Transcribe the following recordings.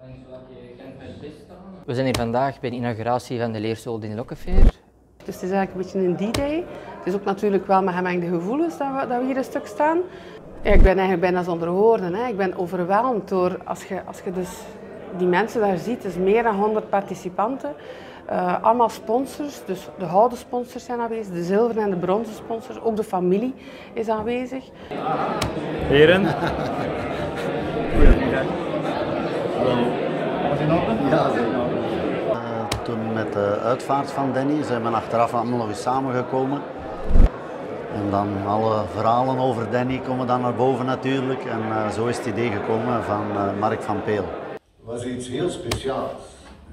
We zijn hier vandaag bij de inauguratie van de leerstoel Denny Lockefeer. Dus het is eigenlijk een beetje een D-day. Het is ook natuurlijk wel met gemengde gevoelens dat we hier een stuk staan. Ja, ik ben eigenlijk bijna zonder woorden. Hè. Ik ben overweldigd door, als je dus die mensen daar ziet, het is meer dan 100 participanten. Allemaal sponsors, dus de gouden sponsors zijn aanwezig, de zilveren en de bronzen sponsors, ook de familie is aanwezig. Heren. Goedemiddag. Was in orde? Ja, zeker. Toen met de uitvaart van Danny zijn we achteraf allemaal nog eens samengekomen. En dan alle verhalen over Danny komen dan naar boven natuurlijk. En zo is het idee gekomen van Mark van Peel. Het was iets heel speciaals.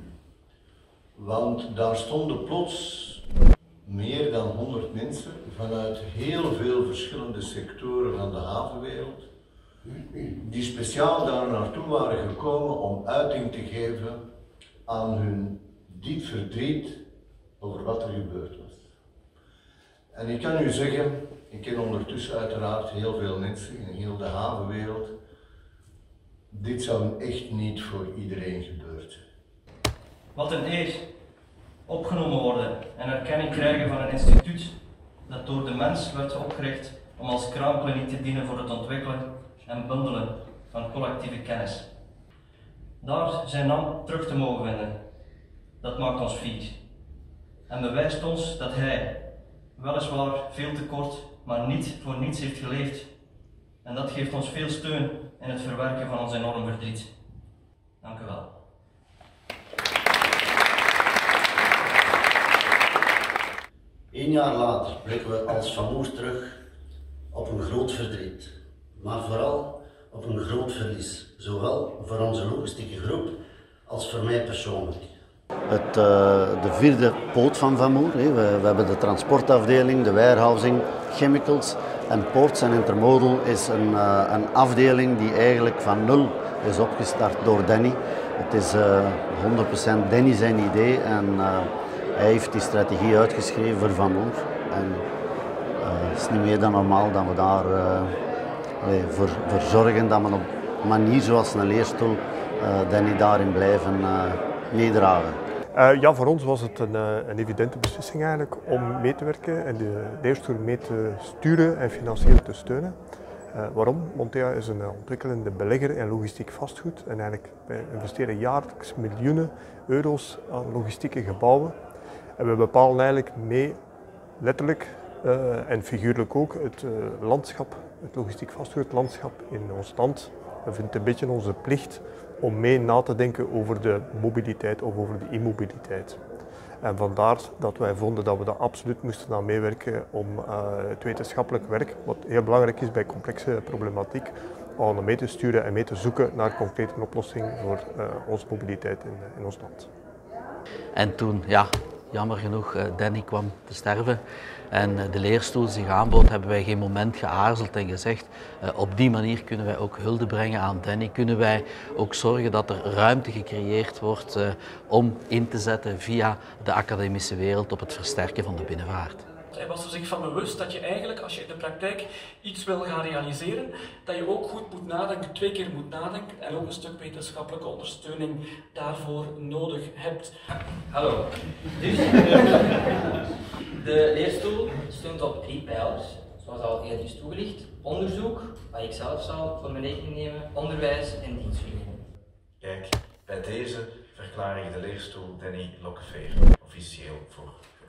Want daar stonden plots meer dan 100 mensen vanuit heel veel verschillende sectoren van de havenwereld, die speciaal daar naartoe waren gekomen om uiting te geven aan hun diep verdriet over wat er gebeurd was. En ik kan u zeggen, ik ken ondertussen uiteraard heel veel mensen in heel de havenwereld. Dit zou echt niet voor iedereen gebeurd zijn. Wat een eer, opgenomen worden en erkenning krijgen van een instituut dat door de mens werd opgericht om als kraamkliniek te dienen voor het ontwikkelen en bundelen van collectieve kennis. Daar zijn naam terug te mogen vinden, dat maakt ons fier en bewijst ons dat hij, weliswaar veel te kort, maar niet voor niets heeft geleefd. En dat geeft ons veel steun in het verwerken van ons enorm verdriet. Dank u wel. Een jaar later blikken we als Van Moer terug op een groot verdriet, maar vooral op een groot verlies, zowel voor onze logistieke groep als voor mij persoonlijk. De vierde poot van Moer. We hebben de transportafdeling, de warehousing, chemicals en ports en intermodal is een afdeling die eigenlijk van nul is opgestart door Danny. Het is 100% Danny zijn idee en hij heeft die strategie uitgeschreven voor Van Moer. En het is niet meer dan normaal dat we daar voor zorgen dat we op een manier zoals een leerstoel Danny daarin blijven meedragen. Ja, voor ons was het een evidente beslissing eigenlijk om mee te werken en de leerstoel mee te sturen en financieel te steunen. Waarom? Montea is een ontwikkelende belegger in logistiek vastgoed en eigenlijk wij investeren jaarlijks miljoenen euro's aan logistieke gebouwen. En we bepalen eigenlijk mee, letterlijk en figuurlijk ook, het landschap, het logistiek vastgoedlandschap in ons land. We vinden het een beetje onze plicht om mee na te denken over de mobiliteit of over de immobiliteit. En vandaar dat wij vonden dat we daar absoluut moesten aan meewerken om het wetenschappelijk werk, wat heel belangrijk is bij complexe problematiek, om mee te sturen en mee te zoeken naar concrete oplossingen voor onze mobiliteit in ons land. En toen, ja, jammer genoeg, Danny kwam te sterven en de leerstoel zich aanbood, hebben wij geen moment geaarzeld en gezegd, op die manier kunnen wij ook hulde brengen aan Danny, kunnen wij ook zorgen dat er ruimte gecreëerd wordt om in te zetten via de academische wereld op het versterken van de binnenvaart. Hij was er zich van bewust dat je eigenlijk, als je in de praktijk iets wil gaan realiseren, dat je ook goed moet nadenken, 2 keer moet nadenken en ook een stuk wetenschappelijke ondersteuning daarvoor nodig hebt. Hallo. Dus, de leerstoel steunt op 3 pijlers, zoals al eerder is toegelicht. Onderzoek, wat ik zelf zal voor mijn rekening nemen, onderwijs en dienstverlening. Kijk, bij deze verklaar ik de leerstoel Denny Lockefeer officieel voor